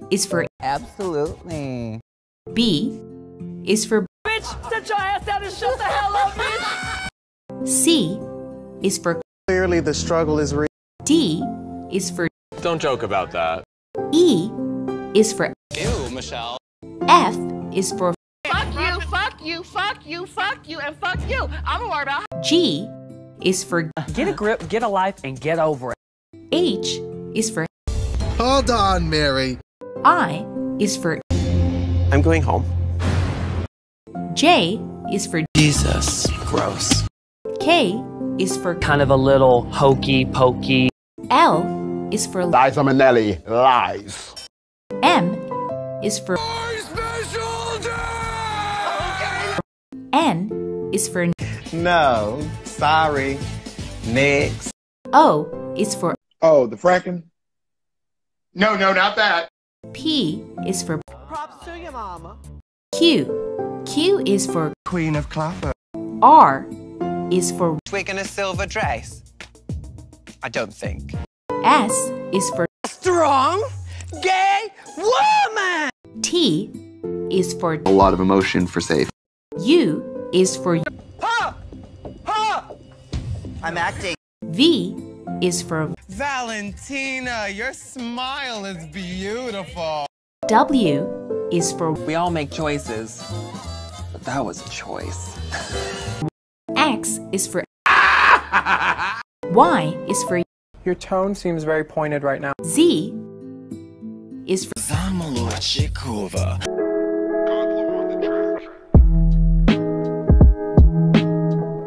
is for Absolutely. B is for Bitch, sit your ass down and shut the hell up, bitch! C is for Clearly the struggle is real. D is for Don't joke about that. E is for Ew, Michelle. F is for Fuck you, fuck you, fuck you, fuck you, and fuck you. I'm gonna worry about G is for Get a grip, get a life, and get over it. H is for Hold on, Mary. I is for I'm going home. J is for Jesus. Gross. K is for Kind of a little hokey pokey. L is for Liza Minnelli, lies. M is for N is for No, sorry. Next. O is for Oh, the fracking? No, not that. P is for Props to your mama. Q. Q is for Queen of Clapper. R is for Twig in a silver dress? I don't think. S is for Strong, gay woman! T is for A lot of emotion for safe. U is for Ha! Ha! I'm acting. V is for Valentina, your smile is beautiful. W is for We all make choices, but that was a choice. X is for Y is for Your tone seems very pointed right now. Z is for Zamolodchikova.